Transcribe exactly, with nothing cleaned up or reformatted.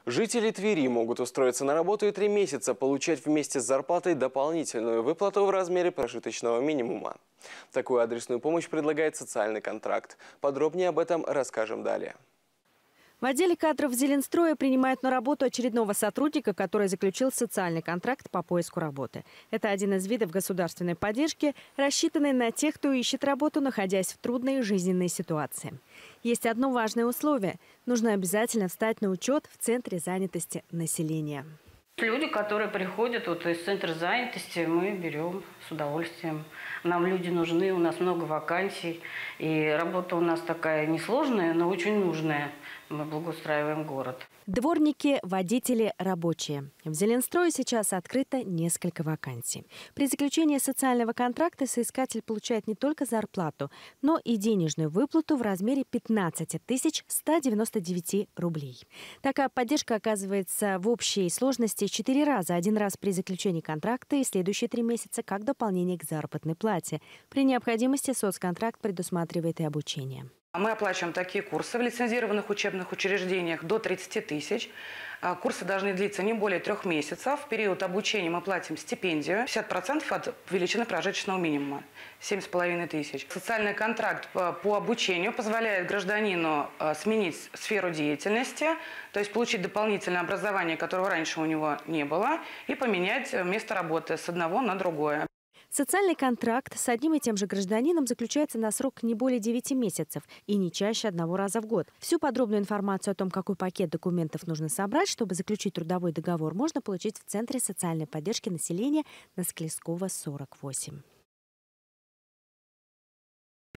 Жители Твери могут устроиться на работу и три месяца получать вместе с зарплатой дополнительную выплату в размере прожиточного минимума. Такую адресную помощь предлагает социальный контракт. Подробнее об этом расскажем далее. В отделе кадров Зеленстроя принимают на работу очередного сотрудника, который заключил социальный контракт по поиску работы. Это один из видов государственной поддержки, рассчитанный на тех, кто ищет работу, находясь в трудной жизненной ситуации. Есть одно важное условие – нужно обязательно встать на учет в Центре занятости населения. Люди, которые приходят вот из центра занятости, мы берем с удовольствием. Нам люди нужны, у нас много вакансий. И работа у нас такая несложная, но очень нужная. Мы благоустраиваем город. Дворники, водители, рабочие. В Зеленстрое сейчас открыто несколько вакансий. При заключении социального контракта соискатель получает не только зарплату, но и денежную выплату в размере пятнадцати тысяч ста девяноста девяти рублей. Такая поддержка оказывается в общей сложности четыре раза. Один раз при заключении контракта и следующие три месяца как дополнение к заработной плате. При необходимости соцконтракт предусматривает и обучение. Мы оплачиваем такие курсы в лицензированных учебных учреждениях до тридцати тысяч. Курсы должны длиться не более трех месяцев. В период обучения мы платим стипендию пятьдесят процентов от величины прожиточного минимума – семь с половиной тысяч. Социальный контракт по обучению позволяет гражданину сменить сферу деятельности, то есть получить дополнительное образование, которого раньше у него не было, и поменять место работы с одного на другое. Социальный контракт с одним и тем же гражданином заключается на срок не более девяти месяцев и не чаще одного раза в год. Всю подробную информацию о том, какой пакет документов нужно собрать, чтобы заключить трудовой договор, можно получить в Центре социальной поддержки населения на Склескова, сорок восемь.